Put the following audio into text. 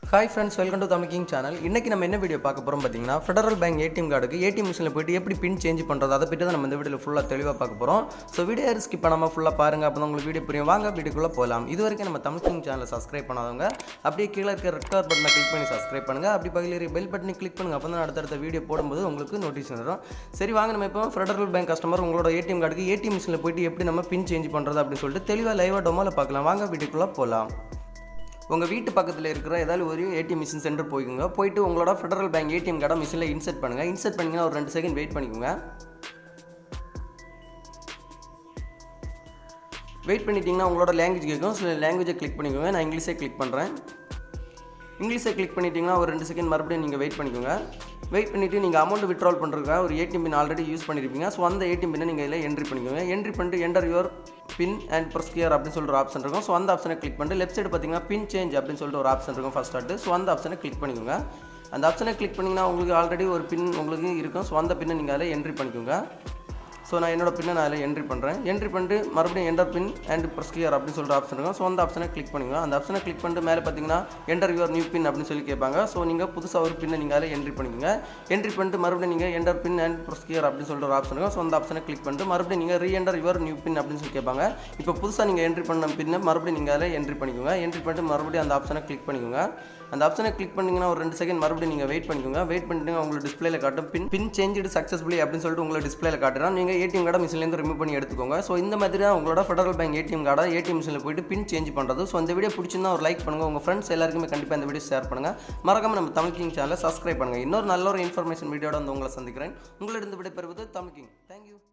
Hi friends, welcome to Tamilking channel. இன்னைக்கு நம்ம என்ன வீடியோ பார்க்க போறோம் பாத்தீங்கன்னா Federal Bank ATM கார்டுக்கு ATM மிஷின்ல போய்ட்டு எப்படி பின் சேஞ்ச் பண்றது அத பத்தி தான் நம்ம இந்த வீடியோல ஃபுல்லா தெளிவா பார்க்க போறோம். சோ வீடியோ ஸ்கிப் பண்ணாம ஃபுல்லா பாருங்க அப்பதான் உங்களுக்கு வீடியோ புரியும். வாங்க வீடியோக்குள்ள போலாம். இதுவரைக்கும் நம்ம Tamilking channel சப்ஸ்கிரைப் பண்ணாதவங்க அப்படியே கீழ இருக்க ரெட் கலர் பட்டனை கிளிக் பண்ணி சப்ஸ்கிரைப் பண்ணுங்க. அப்படி பக்கத்துல இருக்க பெல் பட்டனை கிளிக் பண்ணுங்க. அப்பதான் அடுத்த வீடியோ போடும்போது உங்களுக்கு நோட்டிஃபிகேஷன் வரும். சரி வாங்க நம்ம இப்போ Federal Bank கஸ்டமர் உங்களோட ATM கார்டுக்கு ATM மிஷின்ல போய்ட்டு எப்படி நம்ம பின் சேஞ்ச் பண்றது அப்படி சொல்லிட்டு தெளிவா லைவா டெமோல பார்க்கலாம். வாங்க வீடியோக்குள்ள போலாம். உங்கள் வீட்டு பக்கத்தில் இருக்கிற ஏதாவது ஒரு ஏடிஎம் மிஷின் சென்டர் போய்க்குங்க. போய்ட்டு உங்களோட ஃபெடரல் பேங்க் ஏடிஎம் கார்டை மிஷினில் இன்சர்ட் பண்ணுங்கள். இன்சர்ட் பண்ணிங்கன்னா ஒரு 2 செகண்ட் வெயிட் பண்ணிக்கோங்க. வெயிட் பண்ணிட்டீங்கன்னா உங்களோட லாங்குவேஜ் கேட்கும். சில லாங்குவேஜை கிளிக் பண்ணிக்கோங்க. நான் இங்கிலீஷே கிளிக் பண்ணுறேன். இங்கிலீஷை கிளிக் பண்ணிட்டீங்கன்னா ஒரு 2 செகண்ட் மறுபடியும் நீங்கள் வெயிட் பண்ணிக்கோங்க. வெயிட் பண்ணிவிட்டு நீங்கள் அமௌண்ட் விட்ரால் பண்ணுறதுக்காக ஒரு ஏடிஎம் பின் ஆல்ரெடி யூஸ் பண்ணியிருப்பீங்க. ஸோ அந்த ஏடிஎம் பின்னை நீங்கள் இதில் என்ட்ரி பண்ணிக்கோங்க. என்ட்ரி பண்ணிட்டு enter your pin and press here அப்படின்னு சொல்லிட்டு ஒரு ஆப்ஷன் இருக்கும். ஸோ அந்த ஆப்ஷனை கிளிக் பண்ணிட்டு லெஃப்ட் சைடு பார்த்தீங்கன்னா பின் சேஞ்ச் அப்படின்னு சொல்லிட்டு ஒரு ஆப்ஷன் இருக்கும் ஃபர்ஸ்ட் ஸ்டார்ட். ஸோ அந்த ஆப்ஷனை கிளிக் பண்ணிக்கோங்க. அந்த ஆப்ஷனை கிளிக் பண்ணிங்கன்னா உங்களுக்கு ஆல்ரெடி ஒரு பின் உங்களுக்கு இருக்கும். ஸோ அந்த பின்னை நீங்கள் அதில் என்ட்ரி பண்ணிக்கோங்க. ஸோ நான் என்னோட பின்னை நான் அதில் என்ட்ரி பண்ணுறேன். என்ட்ரி பண்ணிட்டு மறுபடியும் enter pin and press here அப்படின்னு சொல்லிட்டு ஆப்ஷன் இருக்கும். ஸோ அந்த ஆப்ஷனை கிளிக் பண்ணிக்கோங்க. அந்த ஆப்ஷனை கிளிக் பண்ணிட்டு மேலே பார்த்தீங்கன்னா என்டர் யுவர் நியூ பின் அப்படின்னு சொல்லி கேட்பாங்க. ஸோ நீங்கள் புதுசாக ஒரு பின்னை நீங்கள் அதில் என்ட்ரி பண்ணிக்கோங்க. என்ட்ரி பண்ணிட்டு மறுபடியும் நீங்கள் enter pin and press here அப்படின்னு சொல்லிட்டு ஒரு ஆப்ஷன் இருக்கும். ஸோ அந்த ஆப்ஷனை கிளிக் பண்ணிட்டு மறுபடியும் நீங்கள் ரீஎன்டர் யுவர் நியூ பின் அப்படின்னு சொல்லி கேட்பாங்க. இப்போ புதுசாக நீங்கள் என்ட்ரி பண்ண பின்னை மறுபடியும் நீங்கள் அதில் என்ட்ரி பண்ணிக்கோங்க. என்ட்ரி பண்ணிட்டு மறுபடியும் அந்த ஆப்ஷனை கிளிக் பண்ணிக்கோங்க. அந்த ஆப்ஷனை கிளிக் பண்ணிங்கன்னா ஒரு 2 செகண்ட் மறுபடியும் நீங்கள் வெயிட் பண்ணிக்கோங்க. வெயிட் பண்ணிட்டு உங்களுக்கு டிஸ்பிளேல காட்டும் பின் சேஞ்ச் சக்ஸஸ்ஃபுல்லி அப்படின்னு சொல்லிட்டு உங்களுக்கு டிஸ்பிளேல காட்டுறோம். நீங்கள் ஏடிஎம் கார்டை மிஷின்லேருந்து ரிமூவ் பண்ணி எடுத்துக்கோங்க. ஸோ இந்த மாதிரி தான் உங்களோட ஃபெடரல் பேங்க் ஏடிஎம் கார்டை ஏடிஎம் மிஷினில் போய்ட்டு பின் சேஞ்ச் பண்ணுறது. ஸோ இந்த வீடியோ பிடிச்சிருந்தா ஒரு லைக் பண்ணுங்கள். உங்கள் ஃப்ரெண்ட்ஸ் எல்லாருக்குமே கண்டிப்பாக இந்த வீடியோ ஷேர் பண்ணுங்கள். மறக்காம நம்ம தமிழ்கிங் சேனலை சப்ஸ்கிரைப் பண்ணுங்கள். இன்னொரு நல்ல ஒரு இன்ஃபர்மேஷன் வீடியோட வந்து உங்களை சந்திக்கிறேன். உங்களிடம் விடைபெறுவது தமிழ்கிங். தேங்க்யூ.